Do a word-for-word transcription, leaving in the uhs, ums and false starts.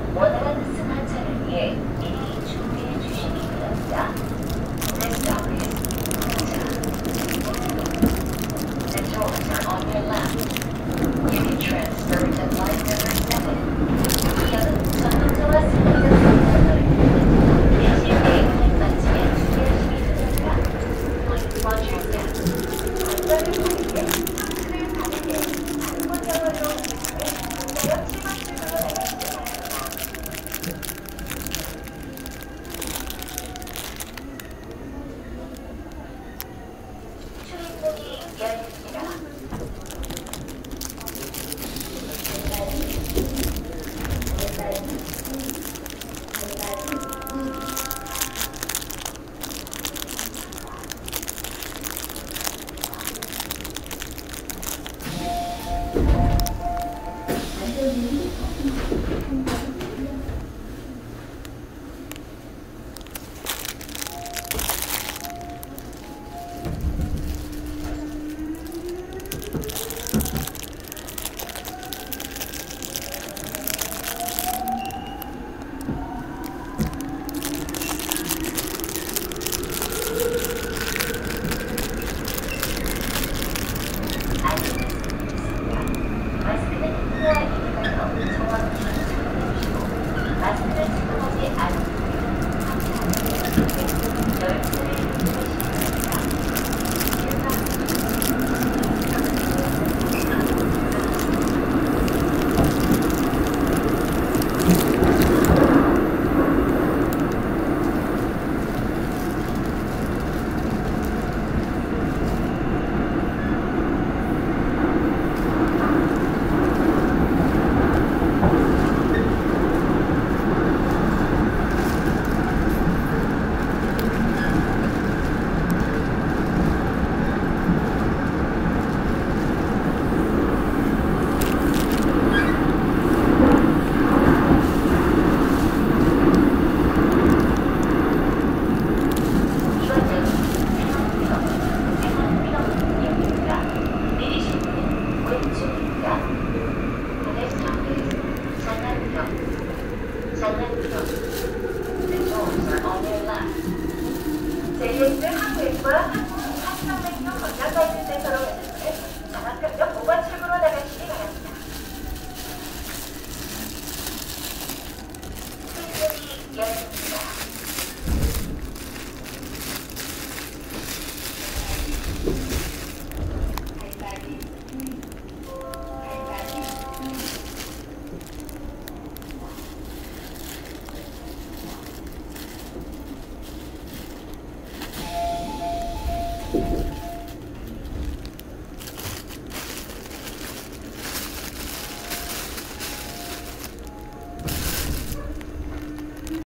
원활한 승하차를 위해 미리 준비해 주시기 바랍니다. This stop is The doors are on your left. You can transfer to line number seven. 이어는 전동차와 승하차 상품을 대신 게임을 마치면 준비하시기 바랍니다. Please watch your step. 안전을 보이게 상승을 가볍게 한번적으로 내렸지만 쪽으로 나가시기 바랍니다. 출입문이 열립니다. The doors are on your left.